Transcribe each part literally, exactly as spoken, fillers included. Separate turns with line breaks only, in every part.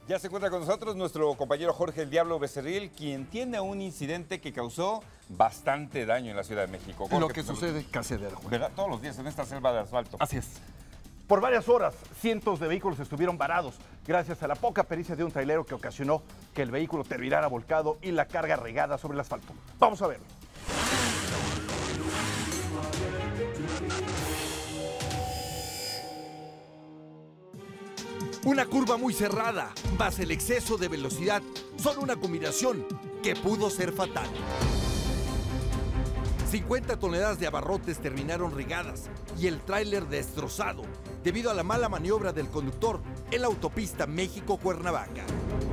Ya se encuentra con nosotros nuestro compañero Jorge el Diablo Becerril, quien tiene un incidente que causó bastante daño en la Ciudad de México. Jorge,
Lo que
pues,
sucede casi de
¿verdad? Todos los días en esta selva de asfalto.
Así es.
Por varias horas, cientos de vehículos estuvieron varados gracias a la poca pericia de un trailero que ocasionó que el vehículo terminara volcado y la carga regada sobre el asfalto. Vamos a verlo.
Una curva muy cerrada, más el exceso de velocidad, son una combinación que pudo ser fatal. cincuenta toneladas de abarrotes terminaron regadas y el tráiler destrozado debido a la mala maniobra del conductor en la autopista México-Cuernavaca.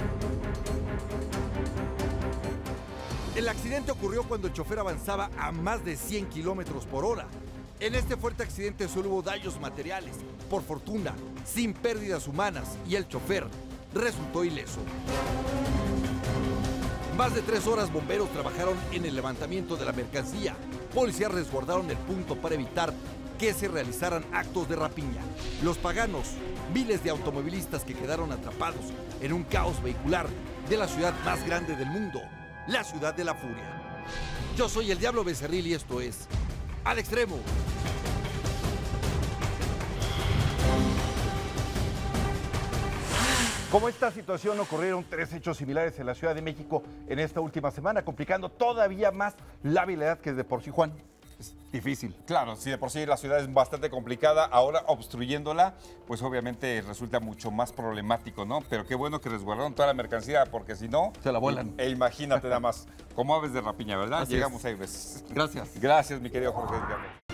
El accidente ocurrió cuando el chofer avanzaba a más de cien kilómetros por hora. En este fuerte accidente solo hubo daños materiales, por fortuna, sin pérdidas humanas, y el chofer resultó ileso. Más de tres horas bomberos trabajaron en el levantamiento de la mercancía. Policías resguardaron el punto para evitar que se realizaran actos de rapiña. Los paganos, miles de automovilistas que quedaron atrapados en un caos vehicular de la ciudad más grande del mundo, la ciudad de la furia. Yo soy el Diablo Becerril y esto es Al Extremo.
Como esta situación, ocurrieron tres hechos similares en la Ciudad de México en esta última semana, complicando todavía más la vialidad que es de por sí, Juan, es difícil.
Claro, si de por sí la ciudad es bastante complicada, ahora obstruyéndola, pues obviamente resulta mucho más problemático, ¿no? Pero qué bueno que resguardaron toda la mercancía, porque si no...
Se la vuelan.
E imagínate nada más, como aves de rapiña, ¿verdad?
Así
Llegamos
es.
ahí, pues.
Gracias.
Gracias, mi querido Jorge.